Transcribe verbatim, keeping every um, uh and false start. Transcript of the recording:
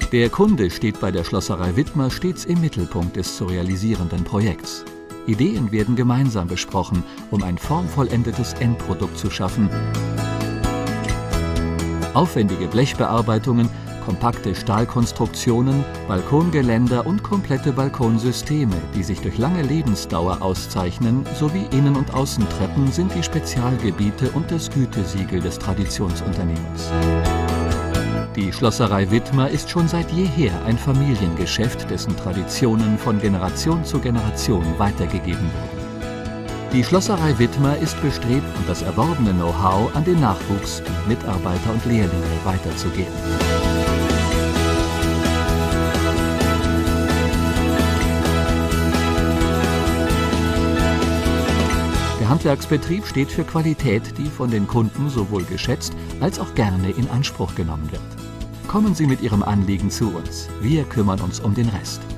Der Kunde steht bei der Schlosserei Widmer stets im Mittelpunkt des zu realisierenden Projekts. Ideen werden gemeinsam besprochen, um ein formvollendetes Endprodukt zu schaffen. Aufwendige Blechbearbeitungen, kompakte Stahlkonstruktionen, Balkongeländer und komplette Balkonsysteme, die sich durch lange Lebensdauer auszeichnen, sowie Innen- und Außentreppen sind die Spezialgebiete und das Gütesiegel des Traditionsunternehmens. Die Schlosserei Widmer ist schon seit jeher ein Familiengeschäft, dessen Traditionen von Generation zu Generation weitergegeben wurden. Die Schlosserei Widmer ist bestrebt, das erworbene Know-how an den Nachwuchs, Mitarbeiter und Lehrlinge weiterzugeben. Der Handwerksbetrieb steht für Qualität, die von den Kunden sowohl geschätzt als auch gerne in Anspruch genommen wird. Kommen Sie mit Ihrem Anliegen zu uns. Wir kümmern uns um den Rest.